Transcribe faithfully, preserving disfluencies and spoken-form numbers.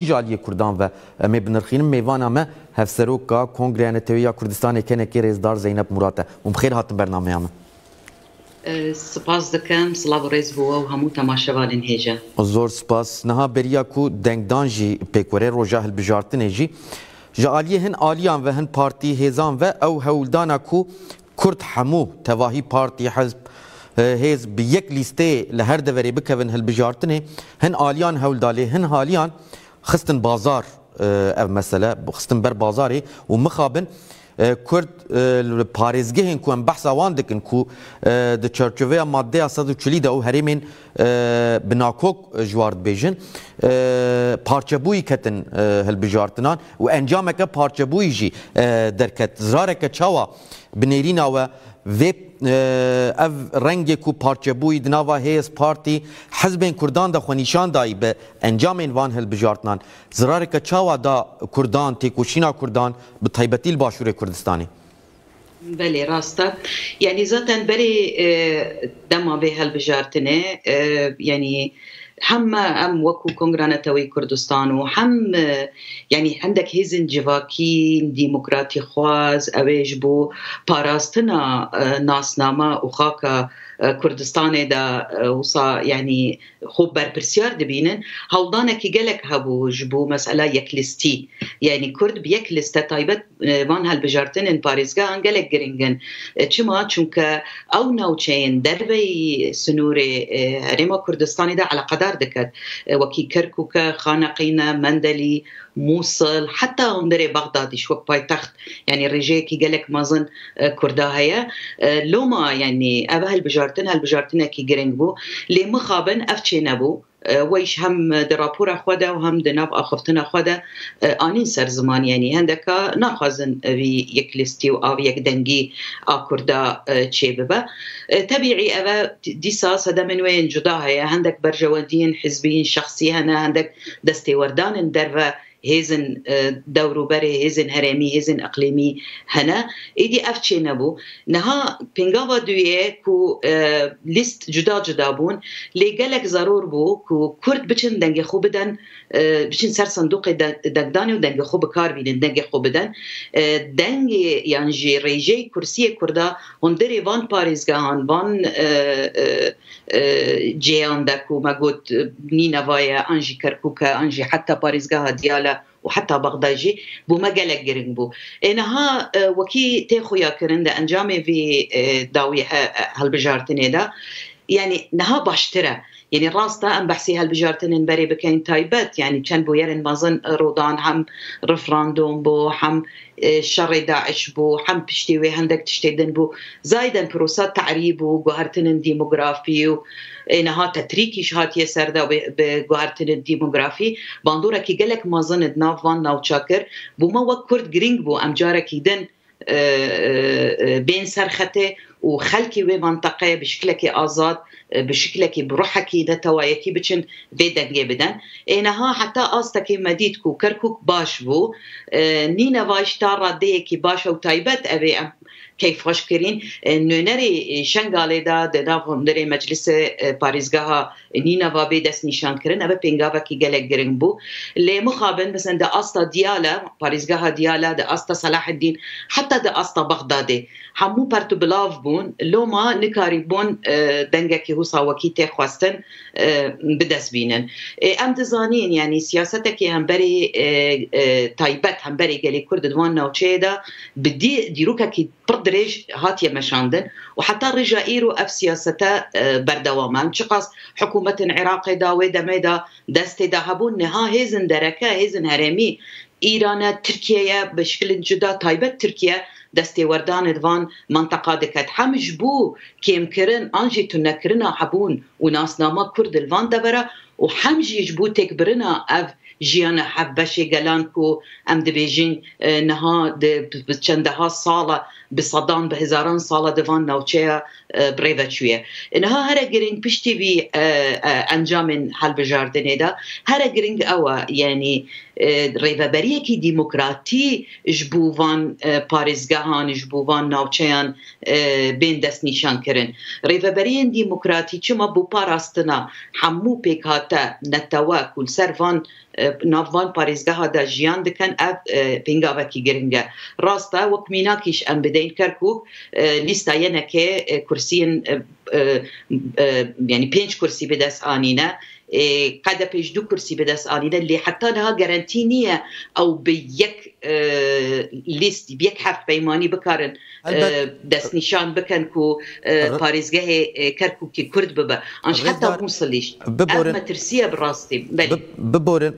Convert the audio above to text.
جالی کردان و می بنرخینم میوان ما هفسروکا کنگره نتویا کردستان کنه کی رزدار زینب مراته ام خیر هاتم برنامه هم سپاس دکم سلاو ریز بوا و همو تماشاوالین هیجا زور سپاس نها بریا کو دنگدان جی پیکوره روجا هلبجارتن جی جالیه هن آلیان و هن پارتی هیزان و او هولدانا کو کرد حمو تواهی پارتی حزب هیز بیک لیسته لهر دوری بکوین هلبجارتنه هن آلیان هولدالی هن حالیان خستن بازار اف مثلا خستن بر بازاری و مخابن کرد پارێزگە هێن کو ئەم بەحساوان دکن کو د چەرچۆڤەیە مادەیە سەد و چلی دا و هەرێمێن بناکۆک ژوارد بێژن پارچەبووی کەتن هەلبژارتنان و ئەنجامەکە پارچەبووی ژی دەرکەت زرارێکە چاوە بنێریناوە vê ev rengê ku parçebûyî di nava hêz partî hezbên Kurdan da xwe nîşan dayî bi encamên van hilbijartinan zirareke çawa da Kurdan têkoşîna Kurdan bi taybetî li Başûrê Kurdistanê. Belê rast e. Yani zaten berê dema vê hilbijartinê yani هم ام وكو كونغرانتوي كردستان وهم يعني عندك هيزن جواكين ديمقراطي خواز اويج بو باراستنا ناسنامه وخاكا كردستان دا وصا يعني خوب برپرسيار دبينن هولدانكي قالك هبو جبو مسألة يكلستي يعني كرد بيكلسته تايبت وان هالبجارتن ان باريزغا قالك جرينجن چما چونك او نوچين دربي سنوري هرما كردستان دا على قدر دكت وكي كركوك خانقينا مندلي موصل حتى هندري بغداد شو بايتخت يعني رجيكي قالك مازن كردا هيا لوما يعني ابا هالبجارتن هالبجارتن كي جرينجبو لي مخابن افتشي نبو ويش هم درابورا خدا وهم دناب اخفتنا خدا انين سر زمان يعني هندكا ناخذن في يكلستي او يك دنجي اكردا تشيببا تبيعي ابا ديساس هذا من وين جدا هي عندك برجوادين حزبيين شخصي هنا عندك دستي وردان درفا هيزن دورو بري هيزن هرمي هيزن اقليمي هنا ايدي افتشي نبو نها بينغاوا دويه كو ليست جدا جدا بون لي قالك ضرور بو كو كرد بچن دنگ خو بدن بچن سر صندوق دغداني ودنگ خو بكار بين دنگ خو بدن دنگ يعني جي ريجي كرسي كردا هندري وان باريزغان وان جيان دكو ما قلت نينافايا انجي كركوكا انجي حتى باريزغا ديالا وحتى بغدادي بو ما قالك جرين بو انها وكي تاخو يا كرنده انجامي في داوي هالبجارتني دا يعني نها باشترا يعني راستا ام بحسي هالبجارتن بري بكين تايبت يعني كان بو يرن مازن رودان هم رفراندوم بو هم شر داعش بو هم بشتي عندك تشتيدن بو زايدا بروسات تعريب وجوهرتن ديموغرافي انها تتريكي شهات يسر دا بجوهرتن الديموغرافي باندورا كي قالك مازن دنافان ناو تشاكر بو ما وكرد جرينج بو ام جارا كيدن بين سرخته وخلكي بمنطقة بشكلك آزاد بشكلك بروحك دتوايكي بچن بدنگه بدن اینها حتی آستکی مدید کو کرکوک باش بو نینا واشتا راده کی باش و تایبت اوی كيف فاشكرين نونري شنغالي دا دا هندري مجلس باريزغا نينا وابي دس نشان كرن ابا بينغافا كي جالك جرين بو لي مخابن مثلا دا استا ديالا باريزغا ديالا دا استا صلاح الدين حتى دا استا بغدادي همو بارتو بلاف بون لوما نكاري بون دنگا كي هوسا وكي تخواستن بدس بينن ام دزانين يعني سياستك هم بري تايبت هم بري قالي كرد دوان نوچه دا بدي ديروكا كي دريج هاتيه مشاندن وحتى رجائيرو اف سياسته بردوامان شقاس حكومه عراق داوي دميدا دستي دهبون نها هيزن دركه هيزن هرمي ايران تركيا بشكل جدا تايبت تركيا دستي وردان دوان منطقه دكت حمج بو كيم كرن انجي تنكرنا حبون وناس ناما كرد الفان دبره وحمج يجبو تكبرنا اف جيانا حبشي قالانكو ام دبيجين نها بچندها صالة بصدان بهزاران صالة دفان نوچيا بريفا شوية انها هرا جرينج بشتي بي انجام هالبجاردني دا هرا جرينج اوا يعني ريفابريه كي ديمقراطي جبوفان باريزغاهان جبوفان نوچيان بين دست نشان كرن ريفابريه ديمقراطي چما بو باراستنا حمو بيكاتا نتوا كل سرفان نافان باريزگاه دا جیان دکن اف پینگاوکی گرنگه راستا وکمیناکیش ام بدین کرکوک لیستا ینکه کرسین يعني بينج كرسي بدس آنينا قد بيج دو كرسي بدس آنينا اللي حتى لها جارانتينية أو بيك ليست بيك حرف بيماني بكارن دس نشان بكن كو باريزجاه كركو كي كرد ببا أنش حتى بوصليش ببورن ما ترسيه براستي ببورن